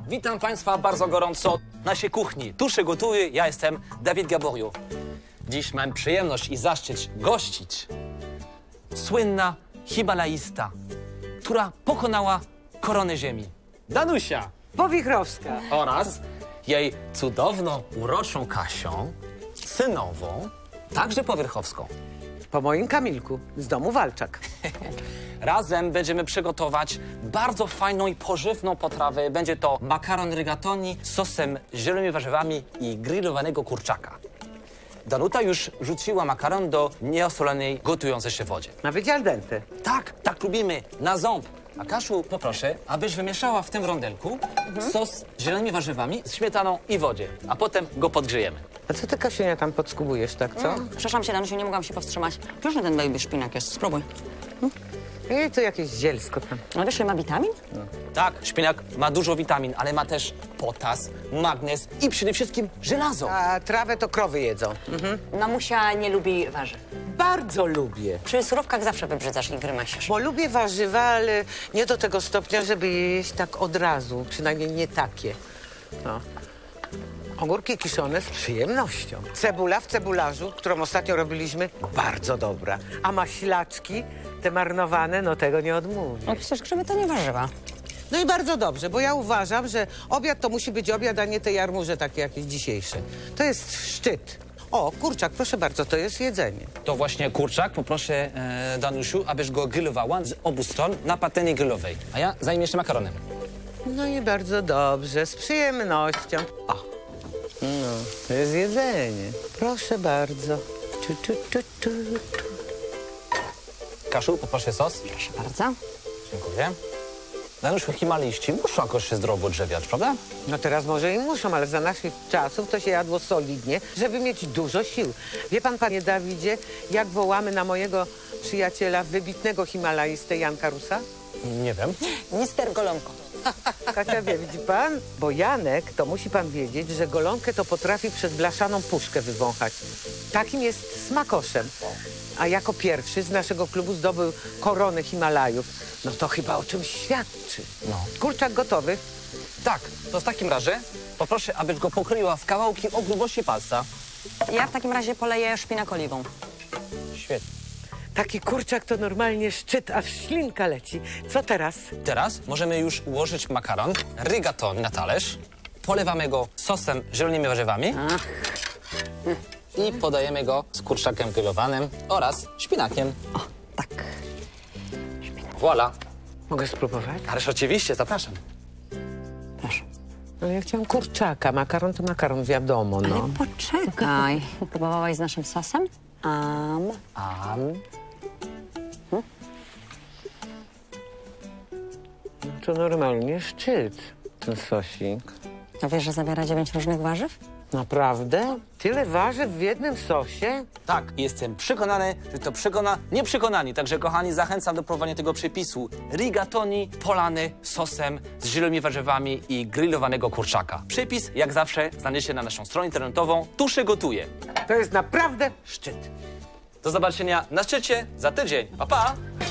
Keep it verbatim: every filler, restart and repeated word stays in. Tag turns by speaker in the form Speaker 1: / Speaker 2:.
Speaker 1: Witam Państwa bardzo gorąco w naszej kuchni. Tu się gotuje, ja jestem Dawid Gaboriu. Dziś mam przyjemność i zaszczyt gościć słynna himalaista, która pokonała koronę ziemi. Danusia
Speaker 2: Powichrowska.
Speaker 1: oraz jej cudowną, uroczą Kasią, synową, także Powierchowską.
Speaker 2: Po moim Kamilku, z domu Walczak.
Speaker 1: Razem będziemy przygotować bardzo fajną i pożywną potrawę. Będzie to makaron rigatoni z sosem z zielonymi warzywami i grillowanego kurczaka. Danuta już rzuciła makaron do nieosolonej, gotującej się wodzie.
Speaker 2: Na wydzie al dente.
Speaker 1: Tak, tak lubimy, na ząb. A Kasiu, poproszę, abyś wymieszała w tym rondelku mhm. sos z zielonymi warzywami, z śmietaną i wodzie, a potem go podgrzejemy.
Speaker 2: A co ty, Kasiunia, tam podskubujesz, tak co?
Speaker 3: Mm. Przepraszam się, Danusiu, nie mogłam się powstrzymać. Proszę, ten baby szpinak jest, spróbuj.
Speaker 2: Mm. I to jakieś zielsko tam.
Speaker 3: Ale wiesz, ile ma witamin?
Speaker 1: No. Tak, szpinak ma dużo witamin, ale ma też potas, magnez i przede wszystkim żelazo.
Speaker 2: A trawę to krowy jedzą. Mhm.
Speaker 3: Mamusia nie lubi warzyw.
Speaker 2: Bardzo lubię.
Speaker 3: Przy surówkach zawsze wybrzydzasz i grymasisz.
Speaker 2: Bo lubię warzywa, ale nie do tego stopnia, żeby je jeść tak od razu. Przynajmniej nie takie. No. Ogórki kiszone z przyjemnością. Cebula w cebularzu, którą ostatnio robiliśmy, bardzo dobra. A maślaczki, te marnowane, no tego nie odmówię.
Speaker 3: No przecież grzyby to nie warzywa.
Speaker 2: No i bardzo dobrze, bo ja uważam, że obiad to musi być obiad, a nie te jarmuże takie jakieś dzisiejsze. To jest szczyt. O, kurczak, proszę bardzo, to jest jedzenie.
Speaker 1: To właśnie kurczak. Poproszę e, Danusiu, abyś go grillowała z obu stron na patelni grillowej. A ja zajmę się makaronem.
Speaker 2: No i bardzo dobrze, z przyjemnością. O, no, to jest jedzenie. Proszę bardzo. Tu, tu, tu, tu, tu.
Speaker 1: Kasiu, poproszę sos.
Speaker 3: Proszę bardzo.
Speaker 1: Dziękuję. Danusiu, himaliści muszą jakoś się zdrowo odżywiać, prawda?
Speaker 2: No teraz może i muszą, ale za naszych czasów to się jadło solidnie, żeby mieć dużo sił. Wie pan, panie Dawidzie, jak wołamy na mojego przyjaciela, wybitnego himalaistę Janka Rusa?
Speaker 1: Nie wiem.
Speaker 3: Mister Golonko.
Speaker 2: Kasia wie, widzi pan? Bo Janek, to musi pan wiedzieć, że golonkę to potrafi przez blaszaną puszkę wywąchać. Takim jest smakoszem. A jako pierwszy z naszego klubu zdobył koronę Himalajów. No to chyba o czymś świadczy.
Speaker 1: No.
Speaker 2: Kurczak gotowy?
Speaker 1: Tak, to w takim razie poproszę, abyś go pokryła w kawałki o grubości palca.
Speaker 3: Ja w takim razie poleję szpinak oliwą.
Speaker 1: Świetnie.
Speaker 2: Taki kurczak to normalnie szczyt, aż ślinka leci. Co teraz?
Speaker 1: Teraz możemy już ułożyć makaron rigatoni na talerz. Polewamy go sosem z zielonymi warzywami.
Speaker 3: Ach.
Speaker 1: I podajemy go z kurczakiem grillowanym oraz szpinakiem.
Speaker 3: O, tak.
Speaker 1: Voilà.
Speaker 2: Mogę spróbować?
Speaker 1: Ależ oczywiście, zapraszam.
Speaker 3: Proszę.
Speaker 2: No ja chciałam kurczaka. Makaron to makaron, wiadomo, no.
Speaker 3: Ale poczekaj. Próbowałaś z naszym sosem? Am.
Speaker 1: Am.
Speaker 2: No to normalnie szczyt, ten sosik.
Speaker 3: To wiesz, że zawiera dziewięć różnych warzyw?
Speaker 2: Naprawdę? Tyle warzyw w jednym sosie?
Speaker 1: Tak, jestem przekonany, że to przekona nieprzekonani. Także, kochani, zachęcam do próbowania tego przepisu. Rigatoni polany sosem z zielonymi warzywami i grillowanego kurczaka. Przepis, jak zawsze, znajdziecie na naszą stronę internetową. Tu się gotuje.
Speaker 2: To jest naprawdę szczyt.
Speaker 1: Do zobaczenia na szczycie za tydzień. Pa, pa!